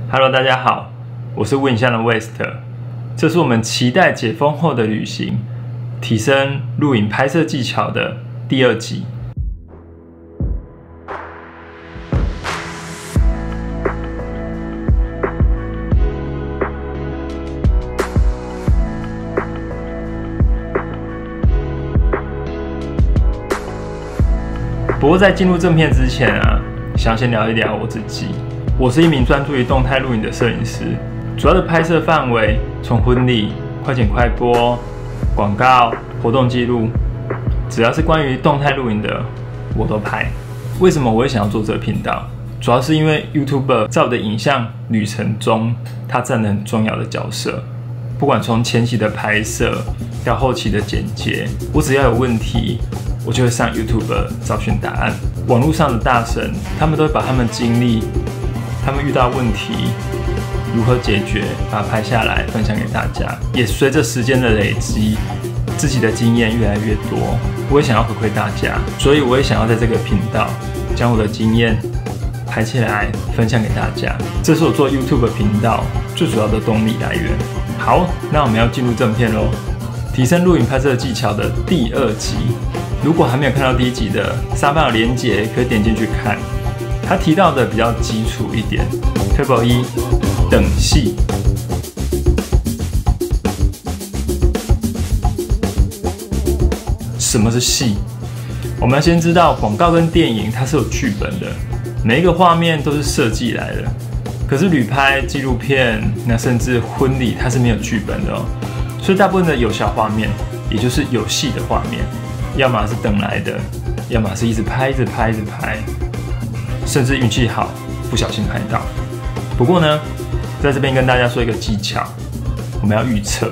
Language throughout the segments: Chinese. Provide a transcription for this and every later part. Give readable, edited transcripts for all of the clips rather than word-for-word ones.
Hello， 大家好，我是问相的 West， 这是我们期待解封后的旅行，提升录影拍摄技巧的第2集。不过在进入正片之前啊，想先聊一聊我自己。我是一名专注于动态录影的摄影师，主要的拍摄范围从婚礼、快剪快播、广告、活动记录，只要是关于动态录影的，我都拍。为什么我会想要做这个频道？主要是因为 YouTuber 在我的影像旅程中，它占了很重要的角色。不管从前期的拍摄到后期的剪接，我只要有问题，我就会上 YouTube 找寻答案。网络上的大神，他们都会把他们经历、他们遇到问题如何解决，把它拍下来分享给大家。也随着时间的累积，自己的经验越来越多，我也想要回馈大家，所以我也想要在这个频道将我的经验拍起来分享给大家。这是我做 YouTube 频道最主要的动力来源。好，那我们要进入正片咯，提升录影拍摄技巧的第2集。如果还没有看到第1集的，下方有连结，可以点进去看。他提到的比较基础一点。Table 1，等戏。什么是戏？我们要先知道，广告跟电影它是有剧本的，每一个画面都是设计来的。可是旅拍、纪录片，那甚至婚礼，它是没有剧本的哦。所以大部分的有效画面，也就是有戏的画面，要么是等来的，要么是一直拍、一直拍、一直拍，甚至运气好，不小心拍到。不过呢，在这边跟大家说一个技巧，我们要预测。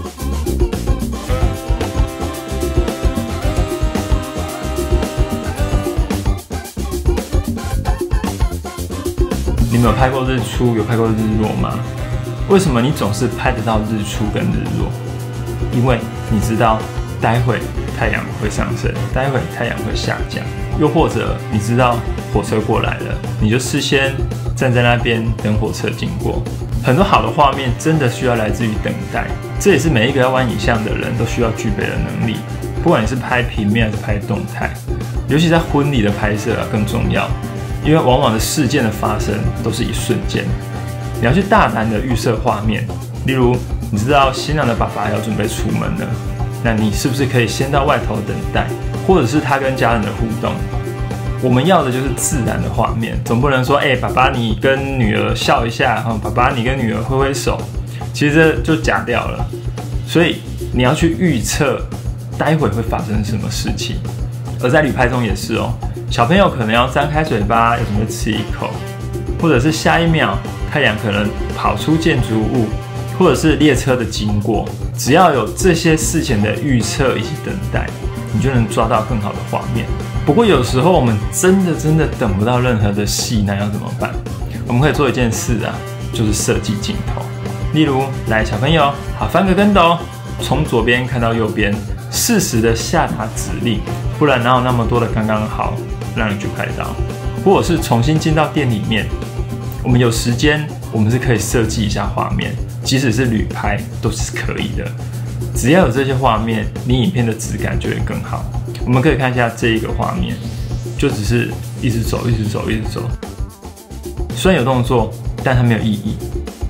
你们有拍过日出，有拍过日落吗？为什么你总是拍得到日出跟日落？因为你知道待会太阳会上升，待会太阳会下降。又或者你知道火车过来了，你就事先站在那边等火车经过。很多好的画面真的需要来自于等待，这也是每一个要玩影像的人都需要具备的能力。不管你是拍平面还是拍动态，尤其在婚礼的拍摄更重要。因为往往的事件的发生都是一瞬间，你要去大胆的预设画面。例如，你知道新郎的爸爸要准备出门了，那你是不是可以先到外头等待，或者是他跟家人的互动？我们要的就是自然的画面，总不能说，爸爸你跟女儿笑一下，爸爸你跟女儿挥挥手，其实这就假掉了。所以你要去预测待会会发生什么事情，而在旅拍中也是哦。小朋友可能要张开嘴巴，要准备吃一口，或者是下一秒太阳可能跑出建筑物，或者是列车的经过。只要有这些事前的预测以及等待，你就能抓到更好的画面。不过有时候我们真的等不到任何的戏，那要怎么办？我们可以做一件事啊，就是设计镜头。例如，来小朋友，好，翻个跟斗，从左边看到右边，适时的下达指令，不然哪有那么多的刚刚好让你去拍到。或者是重新进到店里面，我们有时间，我们是可以设计一下画面，即使是旅拍都是可以的。只要有这些画面，你影片的质感就会更好。我们可以看一下这一个画面，就只是一直走，一直走，一直走。虽然有动作，但它没有意义。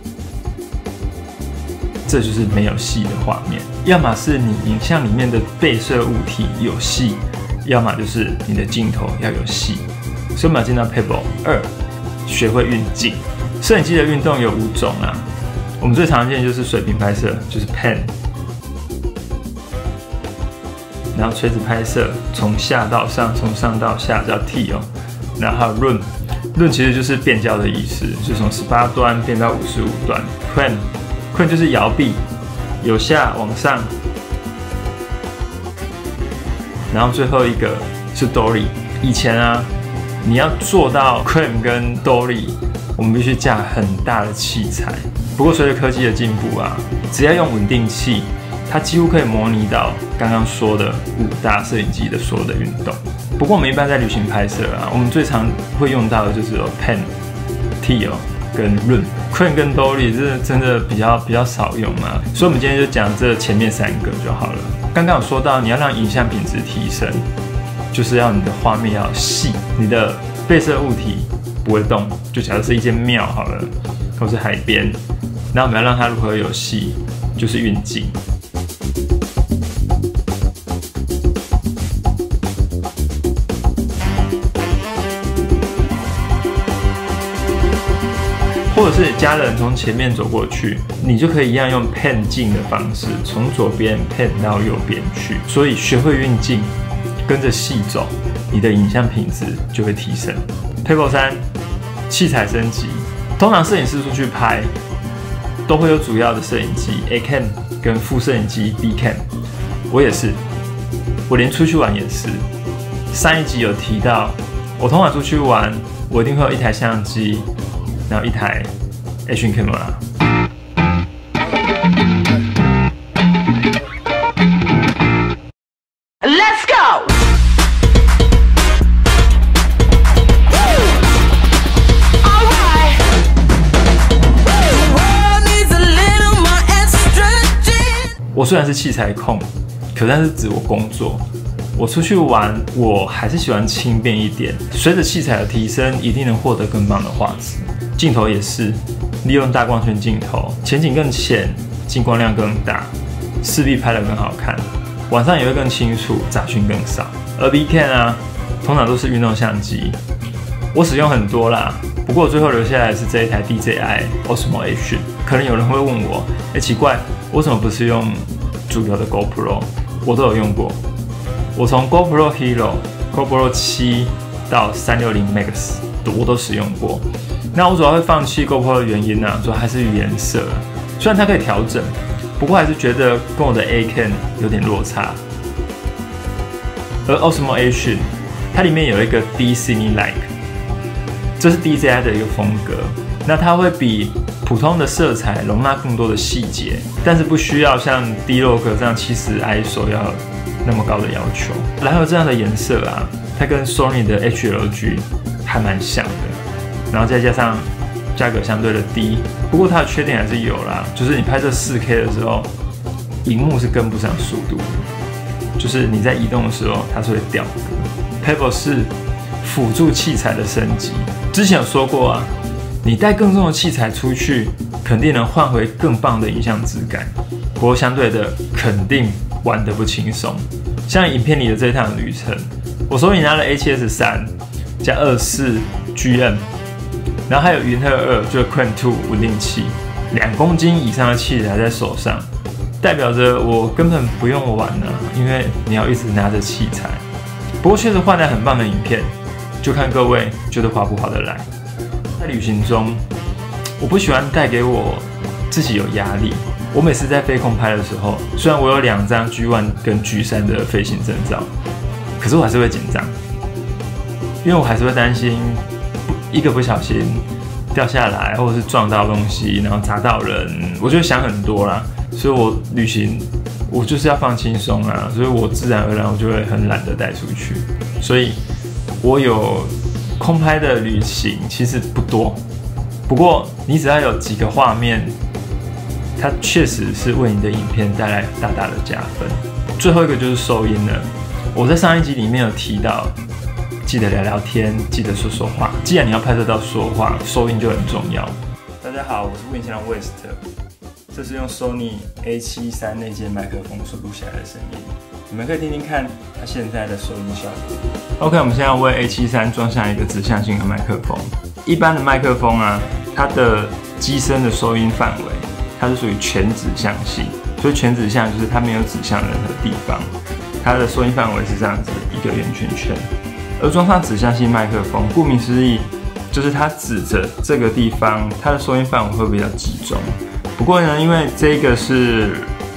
这就是没有戏的画面，要么是你影像里面的被摄物体有戏，要么就是你的镜头要有戏。所以我们要进到 Table 2，学会运镜。摄影机的运动有5种啊，我们最常见就是水平拍摄，就是 Pan， 然后垂直拍摄，从下到上，从上到下叫 T 哦，然后还有 Run 其实就是变焦的意思，就从18端变到55端。Crane 就是摇臂，由下往上，然后最后一个是 Dolly。以前啊，你要做到 Crane 跟 Dolly， 我们必须架很大的器材。不过随着科技的进步啊，只要用稳定器，它几乎可以模拟到刚刚说的5大摄影机的所有的运动。不过我们一般在旅行拍摄啊，我们最常会用到的就是有 Pan、T 哦， 跟润。Crane 跟 Dolly 这真的比较少用嘛，所以我们今天就讲这前面3个就好了。刚刚有说到，你要让影像品质提升，就是要你的画面要细，你的被摄物体不会动。就假如是一间庙好了，或是海边，那我们要让它如何有戏，就是运镜。或者是家人从前面走过去，你就可以一样用 pan 镜的方式，从左边 pan 到右边去。所以学会运镜，跟着戏走，你的影像品质就会提升。Pebble 3，器材升级。通常摄影师出去拍，都会有主要的摄影机 A cam 跟副摄影机 B cam。我也是，我连出去玩也是。上一集有提到，我通常出去玩，我一定会有一台相机。然后一台 Action Camera。Let's go。我虽然是器材控，可但是指我工作。我出去玩，我还是喜欢轻便一点。随着器材的提升，一定能获得更棒的画质。镜头也是，利用大光圈镜头，前景更浅，进光量更大，势必拍得更好看。晚上也会更清楚，杂讯更少。而 B cam 啊，通常都是运动相机，我使用很多啦。不过我最后留下来的是这一台 DJI Osmo Action。可能有人会问我，奇怪，为什么不是用主流的 GoPro？ 我都有用过。我从 GoPro Hero、GoPro 7到360 Max， 我都使用过。那我主要会放弃 GoPro 的原因主要还是颜色。虽然它可以调整，不过还是觉得跟我的 A cam 有点落差。而 Osmo Action 它里面有一个 D-Cine-like， 这是 DJI 的一个风格。那它会比普通的色彩容纳更多的细节，但是不需要像 D-Log 这样70 ISO 要那么高的要求。然后这样的颜色它跟 Sony 的 HLG 还蛮像的。然后再加上价格相对的低，不过它的缺点还是有啦，就是你拍摄 4K 的时候，萤幕是跟不上速度的，就是你在移动的时候它是会掉的。Pebble 是辅助器材的升级，之前有说过你带更重的器材出去，肯定能换回更棒的影像质感，不过相对的肯定玩得不轻松。像影片里的这一趟旅程，我手里拿了 A7S3 加24 GM。然后还有云鹤2，就是 Crane 2稳定器，2公斤以上的器材在手上，代表着我根本不用玩因为你要一直拿着器材。不过确实换来很棒的影片，就看各位觉得划不划得来。在旅行中，我不喜欢带给我自己有压力。我每次在飞空拍的时候，虽然我有2张 G1 跟 G3 的飞行证照，可是我还是会紧张，因为我还是会担心。一个不小心掉下来，或者是撞到东西，然后砸到人，我就想很多啦。所以我旅行，我就是要放轻松所以我自然而然我就会很懒得带出去。所以我有空拍的旅行其实不多，不过你只要有几个画面，它确实是为你的影片带来大大的加分。最后一个就是收音了，我在上一集里面有提到。记得聊聊天，记得说说话。既然你要拍摄到说话，收音就很重要。大家好，我是魏先生 West， 这是用 Sony A73那件麦克风所录下来的声音，你们可以听听看它现在的收音效果。OK， 我们现在要为 A73装上一个指向性的麦克风。一般的麦克风它的机身的收音范围，它是属于全指向性，所以全指向就是它没有指向任何地方，它的收音范围是这样子一个圆圈圈。而装上指向性麦克风，顾名思义，就是它指着这个地方，它的收音范围会比较集中。不过呢，因为这个是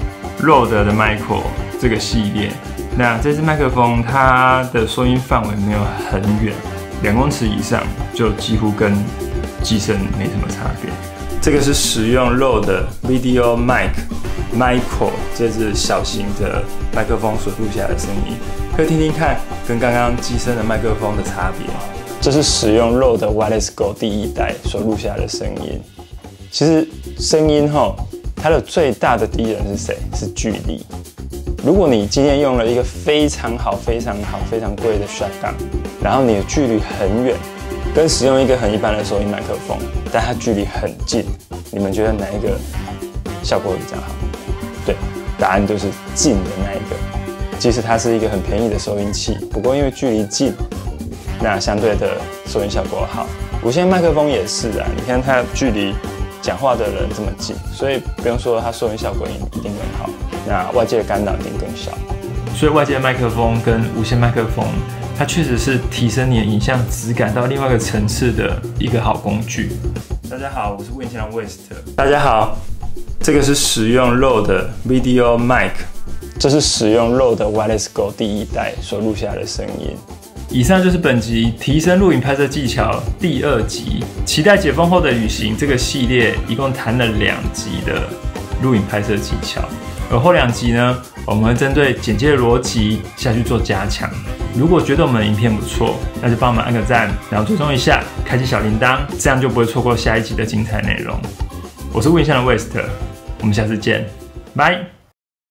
Rode 的 Micro 这个系列，那这支麦克风它的收音范围没有很远，2公尺以上，就几乎跟机身没什么差别。这个是使用 Rode Video Mic Micro 这支小型的麦克风所录下来的声音。可以听听看，跟刚刚机身的麦克风的差别。 这是使用 Rode Wireless Go 第1代所录下的声音。其实声音它的最大的敌人是谁？是距离。如果你今天用了一个非常好、非常贵的 shotgun， 然后你的距离很远，跟使用一个很一般的收音麦克风，但它距离很近，你们觉得哪一个效果会比较好？对，答案就是近的那一个。即使它是一个很便宜的收音器，不过因为距离近，那相对的收音效果好。无线麦克风也是啊，你看它距离讲话的人这么近，所以不用说它收音效果一定更好，那外界的干扰一定更小。 所以外界的麦克风跟无线麦克风，它确实是提升你的影像质感到另外一个层次的一个好工具。大家好，我是问向 West。大家好，这个是使用 Rode Video Mic， 这是使用 Rode Wireless Go 第1代所录下的声音。 以上就是本集提升录影拍摄技巧第2集，期待解封后的旅行这个系列一共谈了2集的录影拍摄技巧，而后2集呢，我们会针对剪接的逻辑下去做加强。如果觉得我们的影片不错，那就帮我们按个赞，然后追踪一下，开启小铃铛，这样就不会错过下一集的精彩内容。我是问向的 West， 我们下次见，拜。